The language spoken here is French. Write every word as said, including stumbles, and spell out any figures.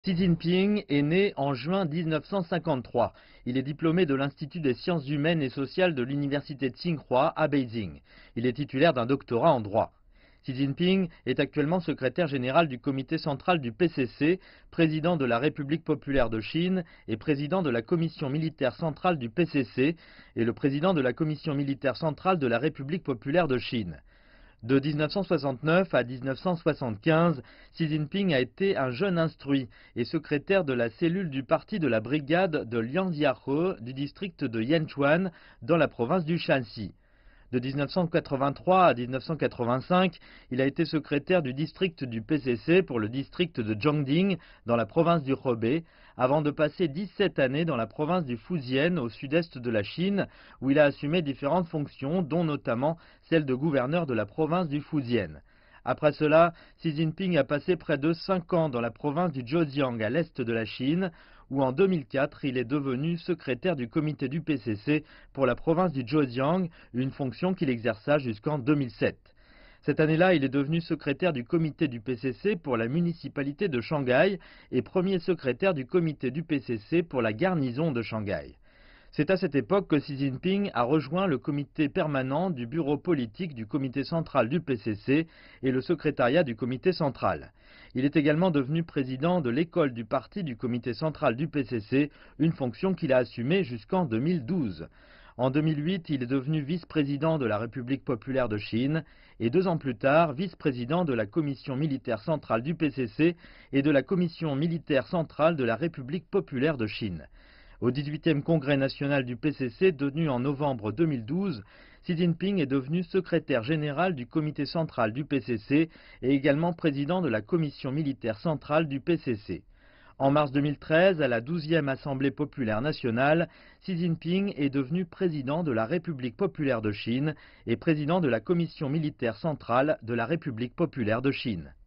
Xi Jinping est né en juin mille neuf cent cinquante-trois. Il est diplômé de l'Institut des sciences humaines et sociales de l'Université de Tsinghua à Beijing. Il est titulaire d'un doctorat en droit. Xi Jinping est actuellement secrétaire général du comité central du P C C, président de la République populaire de Chine et président de la commission militaire centrale du P C C et le président de la commission militaire centrale de la République populaire de Chine. De mille neuf cent soixante-neuf à mille neuf cent soixante-quinze, Xi Jinping a été un jeune instruit et secrétaire de la cellule du parti de la brigade de Lianjiahe du district de Yenchuan dans la province du Shanxi. De mille neuf cent quatre-vingt-trois à mille neuf cent quatre-vingt-cinq, il a été secrétaire du district du P C C pour le district de Jiangding dans la province du Hebei, avant de passer dix-sept années dans la province du Fujian au sud-est de la Chine, où il a assumé différentes fonctions, dont notamment celle de gouverneur de la province du Fujian. Après cela, Xi Jinping a passé près de cinq ans dans la province du Zhejiang à l'est de la Chine, où en deux mille quatre, il est devenu secrétaire du comité du P C C pour la province du Zhejiang, une fonction qu'il exerça jusqu'en deux mille sept. Cette année-là, il est devenu secrétaire du comité du P C C pour la municipalité de Shanghai et premier secrétaire du comité du P C C pour la garnison de Shanghai. C'est à cette époque que Xi Jinping a rejoint le comité permanent du bureau politique du comité central du P C C et le secrétariat du comité central. Il est également devenu président de l'école du parti du comité central du P C C, une fonction qu'il a assumée jusqu'en deux mille douze. En deux mille huit, il est devenu vice-président de la République populaire de Chine et deux ans plus tard, vice-président de la commission militaire centrale du P C C et de la commission militaire centrale de la République populaire de Chine. Au dix-huitième congrès national du P C C, tenu en novembre deux mille douze, Xi Jinping est devenu secrétaire général du comité central du P C C et également président de la commission militaire centrale du P C C. En mars deux mille treize, à la douzième Assemblée populaire nationale, Xi Jinping est devenu président de la République populaire de Chine et président de la commission militaire centrale de la République populaire de Chine.